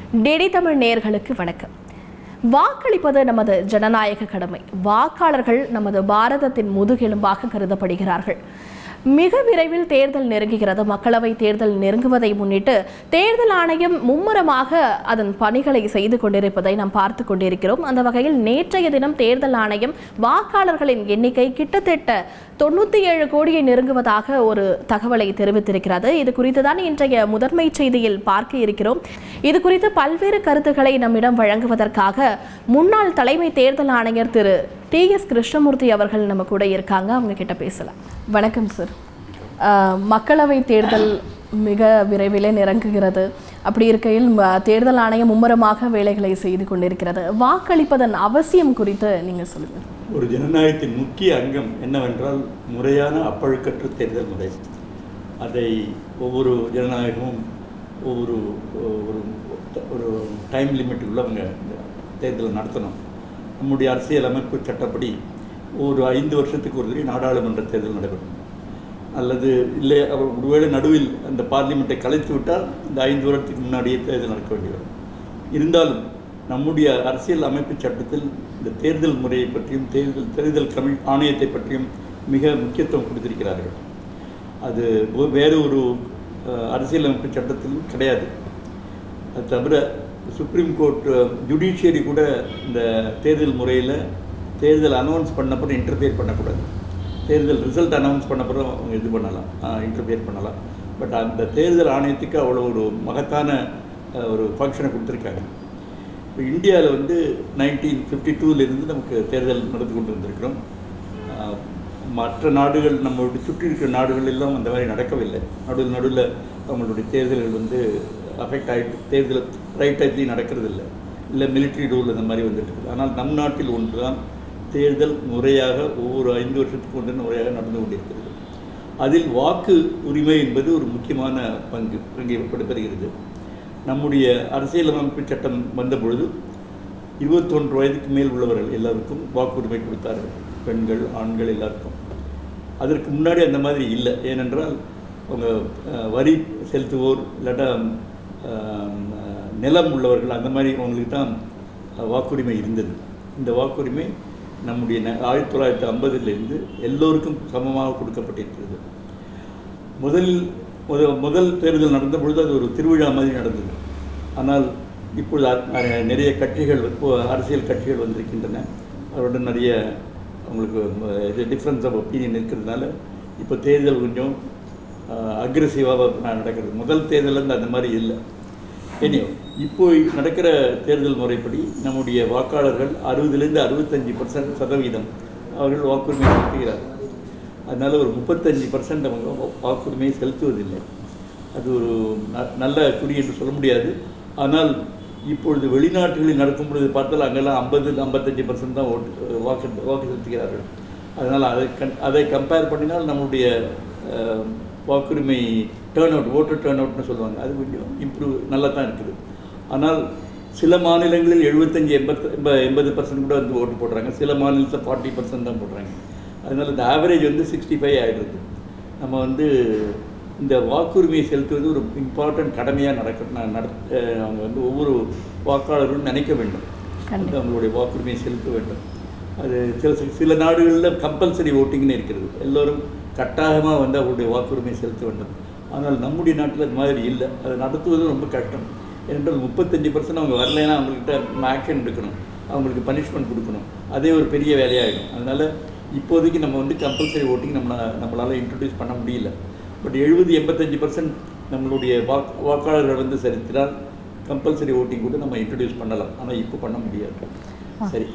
DD Tamil நேயர்களுக்கு வணக்கம். வாக்களிப்பது நமது ஜனநாயக கடமை. வாக்காளர்கள் நமது பாரதத்தின் முதுகெலும்பாக கருதப்படுகிறார்கள். மிக விரைவில் தேர்தல் நெருங்குகிறது. மக்களவை தேர்தல் நெருங்குவதை முன்னிட்டு தேர்தல் ஆணையம் மும்முரமாக அதன் பணிகளை செய்து கொண்டிருப்பதை நாம் பார்த்து கொண்டிருக்கிறோம். அந்த வகையில் நேற்றைய தினம் தேர்தல் ஆணையம் வாக்காளர்களின் எண்ணிக்கை கிட்டத்தட்ட 97 கோடியை நெருங்குவதாக ஒரு தகவலை தெரிவித்திருக்கிறது. இது குறித்து தான் இன்றைய முதன்மை செய்தியில் பார்க்க இருக்கிறோம். இது குறித்து பல்வேறு கருத்துக்களை நம்மிடம் வழங்குவதற்காக முன்னாள் தலைமை தேர்தல் ஆணையர் திரு TS கிருஷ்ணமூர்த்தி அவர்கள் நம்ம கூட இருக்காங்க. அவங்க கிட்ட பேசலாம். வணக்கம் சார். மக்களவை தேர்தல் மிக விரைவிலே நெருங்குகிறது. அப்படி இருக்கையில் தேர்தல் ஆணையம் மும்முரமாக வேலைகளை செய்து கொண்டிருக்கிறது. வாக்களிப்பதன் அவசியம் குறித்து நீங்கள் சொல்லுங்கள். ஒரு ஜனநாயகத்தின் முக்கிய அங்கம் என்னவென்றால் முறையான அப்பழுக்கற்ற தேர்தல் முறை. அதை ஒவ்வொரு ஜனநாயகமும் ஒவ்வொரு ஒரு டைம் லிமிட் உள்ளவங்க தேர்தலை நடத்தணும். நம்முடைய அரசியல் அமைப்பு சட்டப்படி ஒரு 5 வருஷத்துக்கு ஒரு தடவை நாடாளுமன்ற தேர்தல் நடைபெறும். அல்லது இல்லை ஒருவேளை நடுவில் அந்த பார்லிமெண்ட்டை கலைத்து விட்டால் இந்த 5 வருடத்துக்கு முன்னாடியே தேர்தல் நடக்க வேண்டி வரும். இருந்தாலும் நம்முடைய அரசியல் அமைப்பு சட்டத்தில் இந்த தேர்தல் முறையை பற்றியும் தேர்தல் ஆணையத்தை பற்றியும் மிக முக்கியத்துவம் கொடுத்திருக்கிறார்கள். அது வேறு ஒரு அரசியல் அமைப்பு சட்டத்திலும் கிடையாது. அது தவிர சுப்ரீம் கோர்ட் ஜுடிஷியரி கூட இந்த தேர்தல் முறையில் தேர்தல் அனௌன்ஸ் பண்ணப்போ இன்டர்ஃபியர் பண்ணக்கூடாது. தேர்தல் ரிசல்ட் அனௌன்ஸ் பண்ணப்போ அவங்க இது பண்ணலாம், இன்டர்ஃபியர் பண்ணலாம். பட் அந்த தேர்தல் ஆணையத்துக்கு அவ்வளோ ஒரு மகத்தான ஒரு ஃபங்க்ஷனை கொடுத்துருக்காங்க. இப்போ இந்தியாவில் 1952 நமக்கு தேர்தல் நடந்து கொண்டு வந்திருக்கிறோம். மற்ற நாடுகள் நம்மளுடைய சுற்றி இருக்கிற நாடுகள் எல்லாம் அந்த மாதிரி நடக்கவில்லை. நடுவில் அவங்களுடைய தேர்தல்கள் அஃபெக்ட் ஆகிட்டு தேர்தல் ரைட் டைப்லேயும் நடக்கிறது இல்லை மிலிட்ரி ரூல் அந்த மாதிரி வந்துட்டு. ஆனால் நம் நாட்டில் ஒன்று தான் தேர்தல் முறையாக ஒவ்வொரு 5 வருஷத்துக்கு ஒன்று முறையாக நடந்து கொண்டிருக்கிறது. அதில் வாக்கு உரிமை என்பது ஒரு முக்கியமான பங்கு இங்கே பெறுகிறது. நம்முடைய அரசியலமைப்பு சட்டம் வந்த பொழுது 21 வயதுக்கு மேல் உள்ளவர்கள் எல்லாருக்கும் வாக்குரிமை கொடுத்தார்கள், பெண்கள் ஆண்கள் எல்லாருக்கும். அதற்கு முன்னாடி அந்த மாதிரி இல்லை. ஏனென்றால் அவங்க வரி செலுத்துவோர் இல்லாட்டா நிலம் உள்ளவர்கள் அந்த மாதிரி அவங்களுக்கு தான் வாக்குரிமை இருந்தது. இந்த வாக்குரிமை நம்முடைய 1950 எல்லோருக்கும் சமமாக கொடுக்கப்பட்டிருக்கிறது. முதல் தேர்தல் நடந்த பொழுது அது ஒரு திருவிழா மாதிரி நடந்தது. ஆனால் இப்பொழுது நிறைய கட்சிகள் அரசியல் கட்சிகள் வந்திருக்கின்றன. அவருடன் நிறைய அவங்களுக்கு டிஃப்ரென்ஸ் ஆஃப் ஒப்பீனியன் இருக்கிறதுனால இப்போ தேர்தல் கொஞ்சம் அக்ரெசிவாக நடக்கிறது. முதல் தேர்தல் அந்த மாதிரி இல்லை. இப்போ நடக்கிற தேர்தல் முறைப்படி நம்முடைய வாக்காளர்கள் 60லேருந்து 65% அவர்கள் வாக்குரிமை செலுத்துகிறார்கள். அதனால் ஒரு 35% அவங்க வாக்குரிமையை செலுத்துவதில்லை. அது ஒரு நல்ல குறி என்று சொல்ல முடியாது. ஆனால் இப்பொழுது வெளிநாடுகளில் நடக்கும் பொழுது பார்த்தால் அங்கெல்லாம் 50-55% தான் வாக்கு செலுத்துகிறார்கள். அதனால் அதை கம்பேர் பண்ணினால் நம்முடைய வாக்குரிமை ஓட்டர் டேர்ன் அவுட்னு சொல்லுவாங்க, அது கொஞ்சம் இம்ப்ரூவ் நல்லா தான் இருக்குது. ஆனால் சில மாநிலங்களில் 75-80% கூட ஓட்டு போடுறாங்க. சில மாநிலத்தில் 40% தான் போடுறாங்க. அதனால் இந்த ஆவரேஜ் 65 ஆகிடுது. நம்ம இந்த வாக்குரிமையை செலுத்துவது ஒரு இம்பார்ட்டன்ட் கடமையாக அவங்க ஒவ்வொரு வாக்காளர்களும் நினைக்க வேண்டும், அவங்களுடைய வாக்குரிமையை செலுத்த வேண்டும். அது சில நாடுகளில் கம்பல்சரி ஓட்டிங்னு இருக்கிறது. எல்லோரும் கட்டாயமாக அவருடைய வாக்குரிமை செலுத்த வேண்டும். ஆனால் நம்முடைய நாட்டில் அது மாதிரி இல்லை. அதை நடத்துவது ரொம்ப கஷ்டம். ஏனென்றால் 35% அவங்க வரலைன்னா அவங்கள்கிட்ட ஆக்ஷன் எடுக்கணும், அவங்களுக்கு பனிஷ்மெண்ட் கொடுக்கணும். அதே ஒரு பெரிய வேலையாகிடும். அதனால் இப்போதைக்கு நம்ம கம்பல்சரி ஓட்டிங் நம்மளால் இன்ட்ரடியூஸ் பண்ண முடியல. பட் 70-85% நம்மளுடைய வாக்காளர்கள் செலுத்தினால் கம்பல்சரி ஓட்டிங் கூட நம்ம இன்ட்ரடியூஸ் பண்ணலாம். ஆனால் இப்போ பண்ண முடியாது. சரி,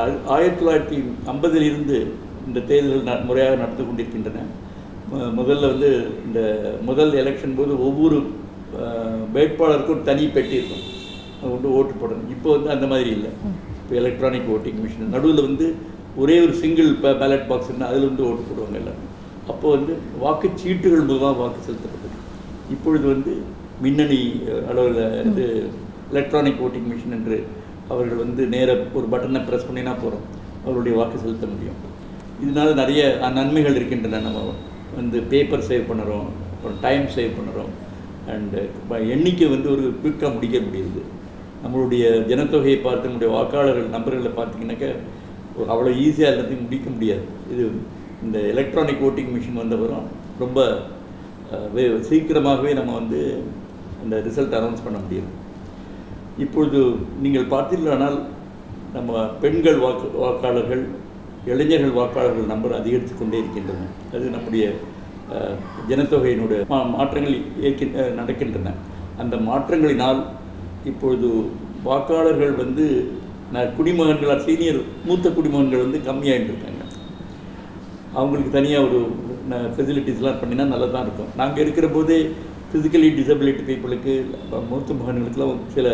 1950 இந்த தேர்தல்கள் முறையாக நடந்து கொண்டிருக்கின்றன. முதல்ல இந்த முதல் எலெக்ஷன் போது ஒவ்வொரு வேட்பாளருக்கும் தனி பெட்டி இருக்கும், அவங்க ஓட்டு போடணும். இப்போ அந்த மாதிரி இல்லை. இப்போ எலக்ட்ரானிக் ஓட்டிங் மிஷின் நடுவில் ஒரே ஒரு சிங்கிள் பேலட் பாக்ஸ்னா அதில் ஓட்டு போடுவாங்க எல்லாரும். அப்போது வாக்குச்சீட்டுகள் மூலமாக வாக்கு செலுத்தப்பட்டது. இப்பொழுது மின்னணி அளவில் எலக்ட்ரானிக் ஓட்டிங் மிஷின் என்று அவர்கள் நேராக ஒரு பட்டனை ப்ரெஸ் பண்ணினா போகிறோம், அவருடைய வாக்கு செலுத்த முடியும். இதனால் நிறைய நன்மைகள் இருக்கின்றன. நம்ம பேப்பர் சேவ் பண்ணுறோம், அப்புறம் டைம் சேவ் பண்ணுறோம், அண்டு எண்ணிக்கை ஒரு குயிக்காக முடிக்க முடியுது. நம்மளுடைய ஜனத்தொகையை பார்த்து நம்முடைய வாக்காளர்கள் நம்பர்களை பார்த்தீங்கன்னாக்கா அவ்வளோ ஈஸியாக எல்லாத்தையும் முடிக்க முடியாது. இது இந்த எலக்ட்ரானிக் ஓட்டிங் மிஷின் வந்தவரும் ரொம்ப சீக்கிரமாகவே நம்ம வந்து அந்த ரிசல்ட் அனௌன்ஸ் பண்ண முடியும். இப்பொழுது நீங்கள் பார்த்தீர்களானால் நம்ம பெண்கள் வாக்காளர்கள், இளைஞர்கள் வாக்காளர்கள் நம்பர் அதிகரித்து கொண்டே இருக்கின்றன. அது நம்முடைய ஜனத்தொகையினுடைய மாற்றங்கள் நடக்கின்றன. அந்த மாற்றங்களினால் இப்பொழுது வாக்காளர்கள் வந்து குடிமகன்களால் சீனியர் மூத்த குடிமகன்கள் வந்து கம்மியாகிட்டு இருக்காங்க. அவங்களுக்கு தனியாக ஒரு ஃபெசிலிட்டிஸ்லாம் பண்ணினா நல்லா தான் இருக்கும். நாங்கள் இருக்கிற போதே ஃபிசிக்கலி டிசபிலிட்டி பீப்புளுக்கு, மூத்த மகன்களுக்கெல்லாம் சில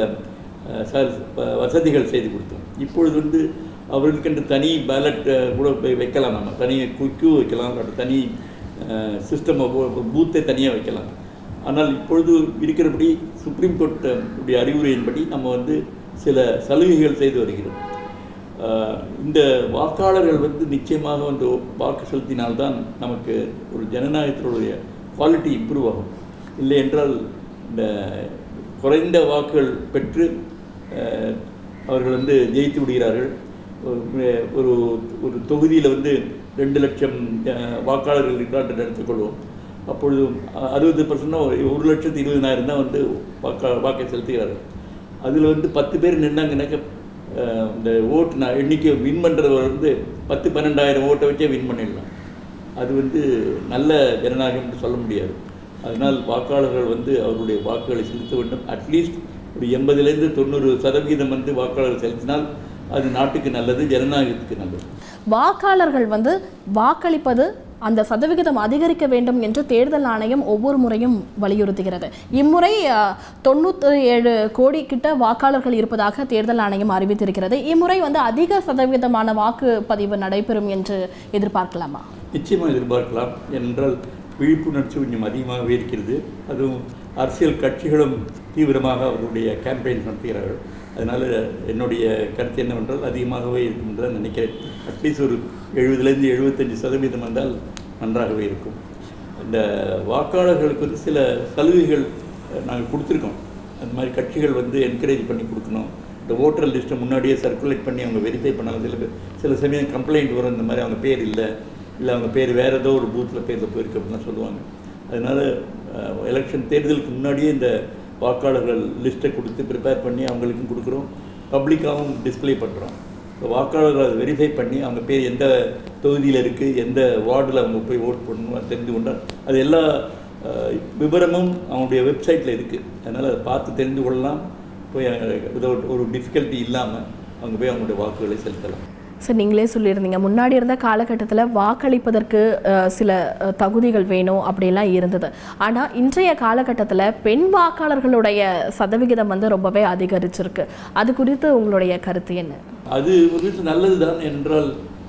வசதிகள் செய்து கொடுத்தோம். இப்பொழுது வந்து அவர்களுக்கென்று தனி பேலட் கூட வைக்கலாம், நம்ம தனி கியூ வைக்கலாம், தனி சிஸ்டம் பூத்தை தனியாக வைக்கலாம். ஆனால் இப்பொழுது இருக்கிறபடி சுப்ரீம் கோர்ட் உடைய அறிவுரையின்படி நம்ம வந்து சில சலுகைகள் செய்து வருகிறோம். இந்த வாக்காளர்கள் வந்து நிச்சயமாக வந்து வாக்கு செலுத்தினால்தான் நமக்கு ஒரு ஜனநாயகத்தினுடைய குவாலிட்டி இம்ப்ரூவ் ஆகும். இல்லை என்றால் இந்த குறைந்த வாக்குகள் பெற்று அவர்கள் வந்து ஜெயித்து விடுகிறார்கள். ஒரு ஒரு தொகுதியில் வந்து 2 லட்சம் வாக்காளர்கள் இருக்கிறார் எடுத்துக்கொள்வோம். அப்பொழுது 60% 1,20,000 தான் வந்து வாக்கை செலுத்துகிறார்கள். அதில் வந்து 10 பேர் நின்னாங்கன்னாக்க இந்த ஓட்டு எண்ணிக்கை வின் பண்ணுறவர் வந்து 10-12,000 ஓட்டை வச்சே வின் பண்ணிடலாம். அது வந்து நல்ல ஜனநாயகம் சொல்ல முடியாது. அதனால் வாக்காளர்கள் வந்து அவருடைய வாக்குகளை செலுத்த வேண்டும். அட்லீஸ்ட் ஒரு 80லேருந்து 90% வந்து வாக்காளர்கள் செலுத்தினால் அது நாட்டுக்கு நல்லது, ஜனநாயகத்துக்கு நல்லது. வாக்காளர்கள் வந்து வாக்களிப்பது அந்த சதவிகிதம் அதிகரிக்க வேண்டும் என்று தேர்தல் ஆணையம் ஒவ்வொரு முறையும் வலியுறுத்துகிறது. இம்முறை 97 கோடி கிட்ட வாக்காளர்கள் இருப்பதாக தேர்தல் ஆணையம் அறிவித்திருக்கிறது. இம்முறை வந்து அதிக சதவீதமான வாக்குப்பதிவு நடைபெறும் என்று எதிர்பார்க்கலாமா? நிச்சயமாக எதிர்பார்க்கலாம். ஏனென்றால் விழிப்புணர்ச்சி கொஞ்சம் அதிகமாகவே இருக்கிறது. அதுவும் அரசியல் கட்சிகளும் தீவிரமாக அவர்களுடைய கேம்பெயின் நடத்துகிறார்கள். அதனால் என்னுடைய கருத்து என்னவென்றால் அதிகமாகவே இருக்கும் என்று தான் நினைக்கிறேன். அட்லீஸ்ட் ஒரு 70லேருந்து 75% வந்தால் நன்றாகவே இருக்கும். இந்த வாக்காளர்களுக்கு வந்து சில சலுகைகள் நாங்கள் கொடுத்துருக்கோம். அந்த மாதிரி கட்சிகள் வந்து என்கரேஜ் பண்ணி கொடுக்கணும். இந்த ஓட்டர் லிஸ்ட்டை முன்னாடியே சர்க்குலேட் பண்ணி அவங்க வெரிஃபை பண்ணாங்க. சில சமயம் கம்ப்ளைண்ட் வரும், இந்த மாதிரி அவங்க பேர் இல்லை, அவங்க பேர் வேறு ஏதோ ஒரு பூத்தில் பேரில் போயிருக்கு அப்படின்லாம் சொல்லுவாங்க. அதனால் எலெக்ஷன் தேர்தலுக்கு முன்னாடியே இந்த வாக்காளர்கள் லிஸ்ட்டை கொடுத்து ப்ரிப்பேர் பண்ணி அவங்களுக்கும் கொடுக்குறோம், பப்ளிக்காகவும் டிஸ்பிளே பண்ணுறோம். வாக்காளர்கள் அதை வெரிஃபை பண்ணி அவங்க பேர் எந்த தொகுதியில் இருக்குது, எந்த வார்டில் அவங்க போய் ஓட் பண்ணணும் தெரிந்து கொண்டால் அது எல்லா விவரமும் அவங்களுடைய வெப்சைட்டில் இருக்குது. அதனால் அதை பார்த்து தெரிந்து கொள்ளலாம். போய் விதவுட் ஒரு டிஃபிகல்ட்டி இல்லாமல் அவங்க போய் அவங்களுடைய வாக்குகளை செலுத்தலாம். சார், நீங்களே சொல்லியிருந்தீங்க முன்னாடி இருந்த காலகட்டத்தில் வாக்களிப்பதற்கு சில தகுதிகள் வேணும் அப்படிலாம் இருந்தது. ஆனால் இன்றைய காலகட்டத்தில் பெண் வாக்காளர்களுடைய சதவிகிதம் வந்து ரொம்பவே அதிகரிச்சிருக்கு. அது குறித்து உங்களுடைய கருத்து என்ன? அது ஒரு நல்லது தான். என்றால்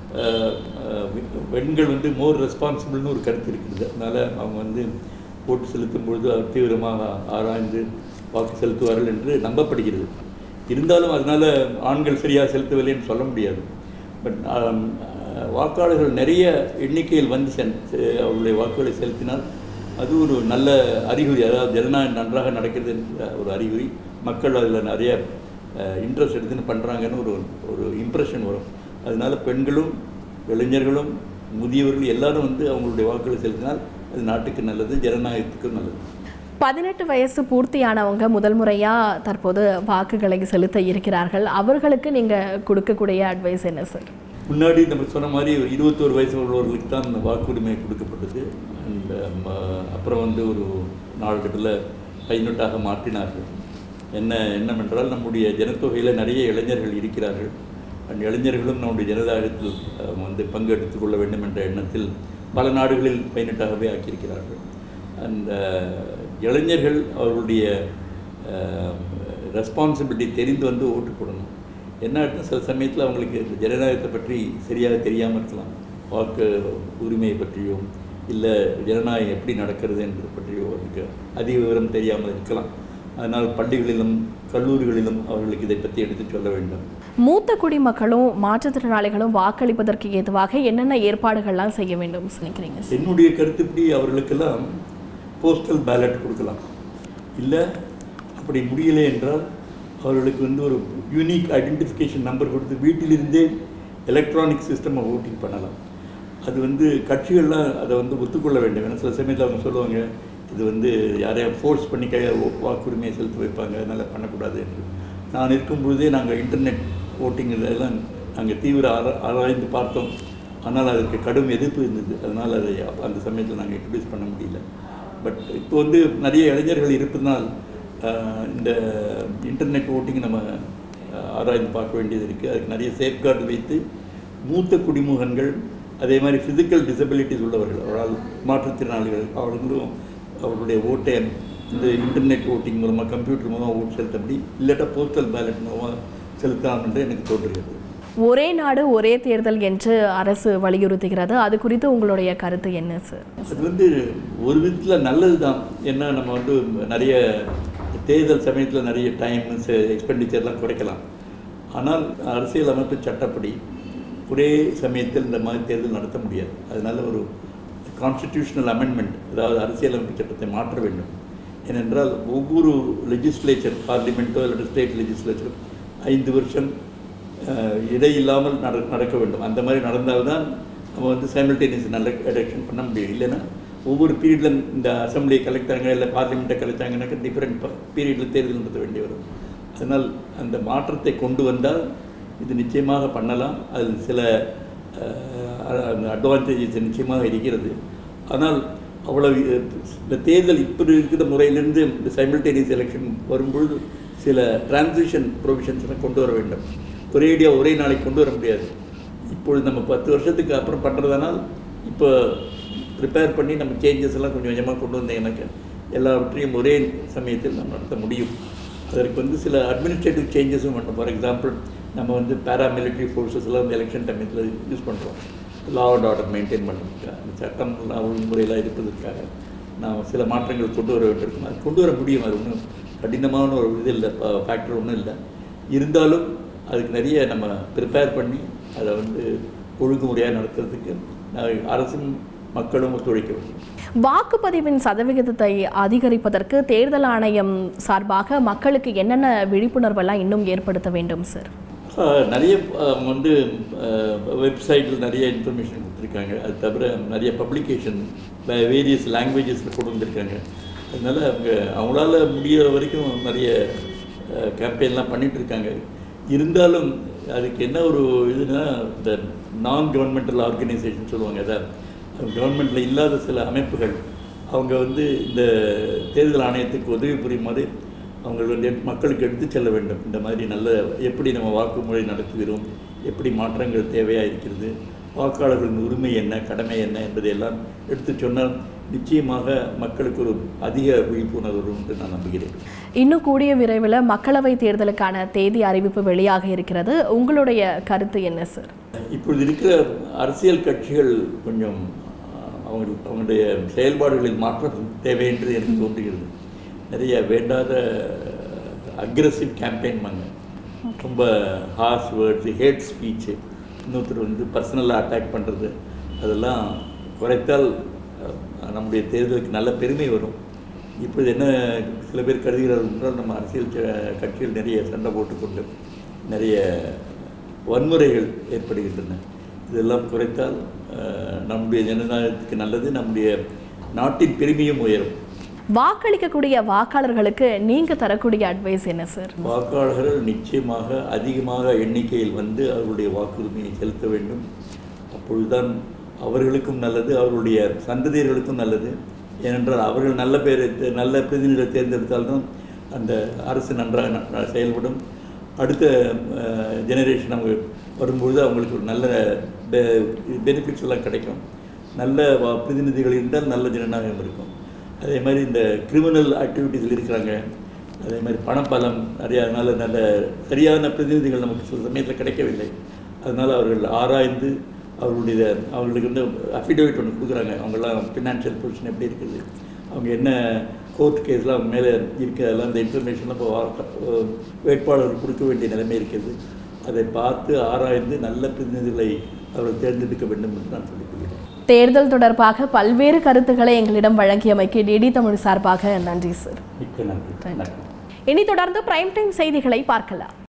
பெண்கள் வந்து மோர் ரெஸ்பான்சிபிள்னு ஒரு கருத்து இருக்குது. அதனால் அவங்க வந்து ஓட்டு செலுத்தும் பொழுது அவர் தீவிரமாக ஆராய்ந்து வாக்கு செலுத்துவார்கள் என்று நம்பப்படுகிறது. இருந்தாலும் அதனால் ஆண்கள் சரியாக செலுத்தவில்லைன்னு சொல்ல முடியாது. பட் வாக்காளர்கள் நிறைய எண்ணிக்கையில் வந்து அவர்களுடைய வாக்குகளை செலுத்தினால் அது ஒரு நல்ல அறிகுறி. அதாவது ஜனநாயகம் நன்றாக நடக்கிறது என்ற ஒரு அறிகுறி. மக்கள் அதில் நிறைய இன்ட்ரெஸ்ட் எடுத்துன்னு பண்ணுறாங்கன்னு ஒரு இம்ப்ரெஷன் வரும். அதனால் பெண்களும் இளைஞர்களும் முதியவர்கள் எல்லாரும் வந்து அவங்களுடைய வாக்குகளை செலுத்தினால் அது நாட்டுக்கு நல்லது, ஜனநாயகத்துக்கும் நல்லது. 18 வயசு பூர்த்தியானவங்க முதல் முறையாக தற்போது வாக்குகளை செலுத்த இருக்கிறார்கள். அவர்களுக்கு நீங்கள் கொடுக்கக்கூடிய அட்வைஸ் என்ன சார்? முன்னாடி நம்ம சொன்ன மாதிரி 21 வயசு உள்ளவர்களுக்கு தான் வாக்குரிமை கொடுக்கப்பட்டது. அந்த அப்புறம் வந்து ஒரு நாளகட்டத்தில் 18ஆக மாற்றினார்கள். என்னவென்றால் நம்முடைய ஜனத்தொகையில் நிறைய இளைஞர்கள் இருக்கிறார்கள். அந்த இளைஞர்களும் நம்முடைய ஜனநாயகத்தில் வந்து பங்கெடுத்துக் கொள்ள வேண்டும் என்ற எண்ணத்தில் பல நாடுகளில் 18ஆகவே ஆக்கியிருக்கிறார்கள். அந்த இளைஞர்கள் அவர்களுடைய ரெஸ்பான்சிபிலிட்டி தெரிந்து வந்து ஓட்டு போடணும். என்ன சில சமயத்தில் அவங்களுக்கு இந்த ஜனநாயகத்தை பற்றி சரியாக தெரியாமல் இருக்கலாம். வாக்கு உரிமையை பற்றியோ இல்லை ஜனநாயகம் எப்படி நடக்கிறது என்பது பற்றியோ அவருக்கு அதிக விவரம் தெரியாமல் இருக்கலாம். அதனால் பள்ளிகளிலும் கல்லூரிகளிலும் அவர்களுக்கு இதை பற்றி எடுத்து சொல்ல வேண்டும். மூத்த குடிமக்களும் மாற்றுத்திறனாளிகளும் வாக்களிப்பதற்கு ஏதுவாக என்னென்ன ஏற்பாடுகள்லாம் செய்ய வேண்டும் நினைக்கிறீங்க? என்னுடைய கருத்துப்படி அவர்களுக்கெல்லாம் போஸ்டல் பேலட் கொடுக்கலாம். இல்லை அப்படி முடியலை என்றால் அவர்களுக்கு வந்து ஒரு யூனிக் ஐடென்டிஃபிகேஷன் நம்பர் கொடுத்து வீட்டிலிருந்தே எலக்ட்ரானிக் சிஸ்டம் ஓட்டிங் பண்ணலாம். அது வந்து கட்சிகள்லாம் அதை வந்து ஒத்துக்கொள்ள வேண்டும். ஏன்னா சில சமயத்தில் அவங்க சொல்லுவாங்க இது வந்து யாரையும் ஃபோர்ஸ் பண்ணி வாக்குரிமையை செலுத்த வைப்பாங்க, அதனால் பண்ணக்கூடாது என்று. நான் இருக்கும் பொழுதே நாங்கள் இன்டர்நெட் ஓட்டிங் எல்லாம் நாங்கள் தீவிர ஆராய்ந்து பார்த்தோம். ஆனால் அதற்கு கடும் எதிர்ப்பு இருந்தது. அதனால் அதை அந்த சமயத்தில் நாங்கள் இன்ட்ரடியூஸ் பண்ண முடியல. பட் இப்போ வந்து நிறைய இளைஞர்கள் இருப்பதனால் இந்த இன்டர்நெட் ஓட்டிங் நம்ம ஆராய்ந்து பார்க்க வேண்டியது இருக்குது. அதுக்கு நிறைய சேஃப்கார்டு வைத்து மூத்த குடிமகன்கள், அதே மாதிரி ஃபிசிக்கல் டிசபிலிட்டிஸ் உள்ளவர்கள், அவரால் மாற்றுத்திறனாளிகள், அவர்களும் அவருடைய ஓட்டை இந்த இன்டர்நெட் ஓட்டிங் மூலமாக கம்ப்யூட்டர் மூலமாக ஓட்டு செலுத்தபடி இல்லாட்டா போஸ்டல் பேலட் மூலமாக செலுத்தலாம் என்று எனக்கு தோன்றுகிறது. ஒரே நாடு ஒரே தேர்தல் என்று அரசு வலியுறுத்துகிறது. அது குறித்து உங்களுடைய கருத்து என்ன சார்? அது வந்து ஒரு விதத்தில் நல்லது தான். ஏன்னா நம்ம வந்து நிறைய தேர்தல் சமயத்தில் நிறைய டைம் எக்ஸ்பெண்டிச்சர்லாம் குறைக்கலாம். ஆனால் அரசியல் அமைப்பு சட்டப்படி ஒரே சமயத்தில் இந்த மாதிரி தேர்தல் நடத்த முடியாது. அதனால் ஒரு கான்ஸ்டிடியூஷனல் அமெண்ட்மெண்ட், அதாவது அரசியலமைப்பு சட்டத்தை மாற்ற வேண்டும். ஏனென்றால் ஒவ்வொரு லெஜிஸ்லேச்சர், பார்லிமெண்ட்டோ அல்லது ஸ்டேட் லெஜிஸ்லேச்சரும் 5 வருஷம் இடையில்லாமல் நடக்க வேண்டும். அந்த மாதிரி நடந்தால்தான் நம்ம வந்து சைமல்டேனியஸ் நல்ல எலெக்ஷன் பண்ண முடியும். இல்லைன்னா ஒவ்வொரு பீரியடில் இந்த அசம்பிளியை கலைக்கிறாங்க இல்லை பார்லிமெண்ட்டை கலைச்சாங்கன்னாக்க டிஃப்ரெண்ட் பீரியடில் தேர்தல் நடத்த வேண்டி வரும். அதனால் அந்த மாற்றத்தை கொண்டு வந்தால் இது நிச்சயமாக பண்ணலாம். அதில் சில அட்வான்டேஜஸ் நிச்சயமாக இருக்கிறது. ஆனால் அவ்வளவு இந்த தேர்தல் இப்போ இருக்கிற முறையிலிருந்து இந்த சைமல்டேனியஸ் எலெக்ஷன் வரும்பொழுது சில டிரான்சிஷன் ப்ரொவிஷன்ஸ்லாம் கொண்டு வர வேண்டும். ஒரேடியாக ஒரே நாளைக்கு கொண்டு வர முடியாது. இப்பொழுது நம்ம 10 வருஷத்துக்கு அப்புறம் பண்ணுறதுனால் இப்போ ப்ரிப்பேர் பண்ணி நம்ம சேஞ்சஸ் எல்லாம் கொஞ்சம் கொஞ்சமாக கொண்டு வந்தீங்கன்னாக்க எல்லாவற்றையும் ஒரே சமயத்தில் நம்ம நடத்த முடியும். அதற்கு வந்து சில அட்மினிஸ்ட்ரேட்டிவ் சேஞ்சஸும் பண்ணணும். ஃபார் எக்ஸாம்பிள் நம்ம வந்து பேராமிலிட்ரி ஃபோர்ஸஸ்லாம் வந்து எலெக்ஷன் டைமத்தில் யூஸ் பண்ணுறோம். லா அண்ட் ஆர்டர் மெயின்டைன் பண்ணுறதுக்காக, அந்த சட்டம் ஒழுங்குமுறையெல்லாம் இருப்பதற்காக நாம் சில மாற்றங்கள் கொண்டு வர வேண்டியிருக்கோம். அது கொண்டு வர முடியும். அது ஒன்றும் கடினமான ஒரு இது இல்லை, ஃபேக்டர் ஒன்றும் இல்லை. இருந்தாலும் அதுக்கு நிறைய நம்ம ப்ரிப்பேர் பண்ணி அதை வந்து ஒழுங்குமுறையாக நடத்துறதுக்கு அரசும் மக்களும் ஒத்துழைக்க வேண்டும். வாக்குப்பதிவின் சதவிகிதத்தை அதிகரிப்பதற்கு தேர்தல் ஆணையம் சார்பாக மக்களுக்கு என்னென்ன விழிப்புணர்வெல்லாம் இன்னும் ஏற்படுத்த வேண்டும் சார்? நிறைய வந்து வெப்சைட்டில் நிறைய இன்ஃபர்மேஷன் கொடுத்துருக்காங்க. அது தவிர நிறைய பப்ளிகேஷன் வேரியஸ் லாங்குவேஜஸில் கொண்டு வந்திருக்காங்க. அதனால் அவங்களால முடிகிற வரைக்கும் நிறைய கேம்பெயின்லாம் பண்ணிகிட்ருக்காங்க. இருந்தாலும் அதுக்கு என்ன ஒரு இதுனா, இந்த நான் கவர்மெண்டல் ஆர்கனைசேஷன் சொல்லுவாங்க, அதான் கவர்மெண்ட்டில் இல்லாத சில அமைப்புகள் அவங்க வந்து இந்த தேர்தல் ஆணையத்துக்கு உதவி புரியுமாறு அவங்க வந்து மக்களுக்கு எடுத்து செல்ல வேண்டும். இந்த மாதிரி நல்ல எப்படி நம்ம வாக்குமுறை நடத்துகிறோம், எப்படி மாற்றங்கள் தேவையாக இருக்கிறது, வாக்காளர்களின் உரிமை என்ன, கடமை என்ன என்பதையெல்லாம் எடுத்து சொன்னால் நிச்சயமாக மக்களுக்கு ஒரு அதிக விழிப்புணர்வு வரும் என்று நான் நம்புகிறேன். இன்னும் கூடிய விரைவில் மக்களவை தேர்தலுக்கான தேதி அறிவிப்பு வெளியாக இருக்கிறது. உங்களுடைய கருத்து என்ன சார்? இப்பொழுது இருக்கிற அரசியல் கட்சிகள் கொஞ்சம் அவங்களுடைய செயல்பாடுகளில் மாற்றம் தேவை என்று எனக்கு தோன்றுகிறது. நிறைய வேண்டாத அக்ரெசிவ் கேம்பெயின் பண்ண, ரொம்ப ஹார்ஷ் வேர்ட்ஸு, ஹேட் ஸ்பீச்சு, இன்னொருத்தர் வந்து பர்சனலாக அட்டாக் பண்ணுறது, அதெல்லாம் குறைத்தால் நம்முடைய தேர்தலுக்கு நல்ல பெருமை வரும். இப்போது என்ன சில பேர் கருதுகிறார்கள் என்றால், நம்ம அரசியல் கட்சிகள் நிறைய சண்டை போட்டுக்கொண்டு நிறைய வன்முறைகள் ஏற்படுகின்றன. இதெல்லாம் குறைத்தால் நம்முடைய ஜனநாயகத்துக்கு நல்லது, நம்முடைய நாட்டின் பெருமையும் உயரும். வாக்களிக்கக்கூடிய வாக்காளர்களுக்கு நீங்கள் தரக்கூடிய அட்வைஸ் என்ன சார்? வாக்காளர்கள் நிச்சயமாக அதிகமாக எண்ணிக்கையில் வந்து அவர்களுடைய வாக்குரிமையை செலுத்த வேண்டும். அப்பொழுதுதான் அவர்களுக்கும் நல்லது, அவர்களுடைய சந்ததியர்களுக்கும் நல்லது. ஏனென்றால் அவர்கள் நல்ல பிரதிநிதிகளை தேர்ந்தெடுத்தால்தான் அந்த அரசு நன்றாக செயல்படும். அடுத்த ஜெனரேஷன் அவங்க வரும்பொழுது அவங்களுக்கு ஒரு நல்ல பெனிஃபிட்ஸ் எல்லாம் கிடைக்கும். நல்ல பிரதிநிதிகள் இருந்தால் நல்ல ஜனநாயகம் இருக்கும். அதே மாதிரி இந்த கிரிமினல் ஆக்டிவிட்டீஸில் இருக்கிறாங்க, அதே மாதிரி பணப்பலம் நிறையா, அதனால் நல்ல சரியான பிரதிநிதிகள் நமக்கு சில சமயத்தில் கிடைக்கவில்லை. அதனால் அவர்கள் ஆராய்ந்து அவர்களுக்கு வந்து அஃபிடேவிட் ஒன்று கொடுக்குறாங்க. அவங்களாம் ஃபினான்ஷியல் பொசிஷன் எப்படி இருக்குது, அவங்க என்ன கோர்ட் கேஸ்லாம் அவங்க மேலே இருக்கிறதெல்லாம் இந்த இன்ஃபர்மேஷன்லாம் இப்போ வேட்பாளர்கள் கொடுக்க வேண்டிய நிலைமை இருக்கிறது. அதை பார்த்து ஆராய்ந்து நல்ல பிரதிநிதிகளை அவர்கள் தேர்ந்தெடுக்க வேண்டும் என்று நான் சொல்லிக்கொள்கிறேன். தேர்தல் தொடர்பாக பல்வேறு கருத்துக்களை எங்களிடம் வழங்கியமைக்கு டிடி தமிழ் சார்பாக நன்றி சார். மிக்க நன்றி. இனி தொடர்ந்து பிரைம் டைம் செய்திகளை பார்க்கலாம்.